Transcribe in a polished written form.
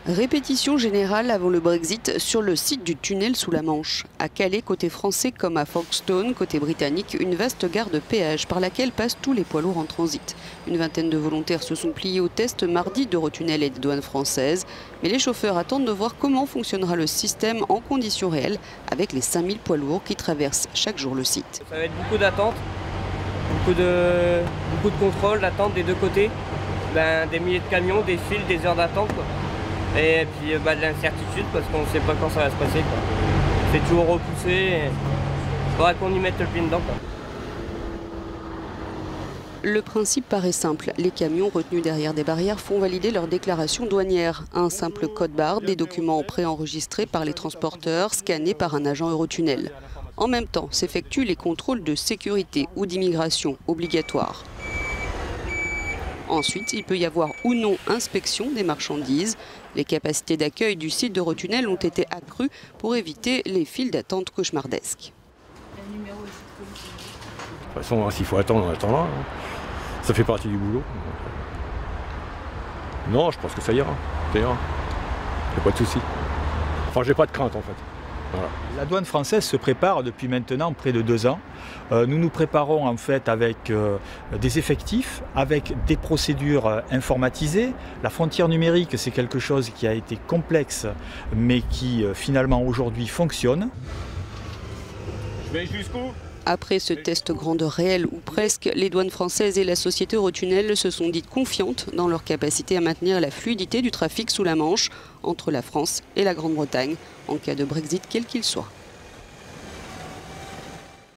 Répétition générale avant le Brexit sur le site du tunnel sous la Manche. À Calais, côté français, comme à Folkestone, côté britannique, une vaste gare de péage par laquelle passent tous les poids lourds en transit. Une vingtaine de volontaires se sont pliés au test mardi d'Eurotunnel et des douanes françaises. Mais les chauffeurs attendent de voir comment fonctionnera le système en conditions réelles avec les 5000 poids lourds qui traversent chaque jour le site. Ça va être beaucoup d'attente, beaucoup de contrôle, d'attente des deux côtés. Des milliers de camions, des files, des heures d'attente. Et puis de l'incertitude parce qu'on ne sait pas quand ça va se passer. C'est toujours repoussé. Il faudra qu'on y mette le pied dedans. Le principe paraît simple. Les camions retenus derrière des barrières font valider leur déclaration douanière. Un simple code-barre, des documents préenregistrés par les transporteurs, scannés par un agent Eurotunnel. En même temps, s'effectuent les contrôles de sécurité ou d'immigration obligatoires. Ensuite, il peut y avoir ou non inspection des marchandises. Les capacités d'accueil du site d'Eurotunnel ont été accrues pour éviter les files d'attente cauchemardesques. De toute façon, s'il faut attendre, on attendra. Ça fait partie du boulot. Non, je pense que ça ira. Ça ira. Il n'y a pas de souci. Enfin, j'ai pas de crainte en fait. Voilà. La douane française se prépare depuis maintenant près de 2 ans. Nous nous préparons en fait avec des effectifs, avec des procédures informatisées. La frontière numérique, c'est quelque chose qui a été complexe, mais qui finalement aujourd'hui fonctionne. Je vais jusqu'où ? Après ce test grandeur réelle ou presque, les douanes françaises et la société Eurotunnel se sont dites confiantes dans leur capacité à maintenir la fluidité du trafic sous la Manche entre la France et la Grande-Bretagne en cas de Brexit quel qu'il soit.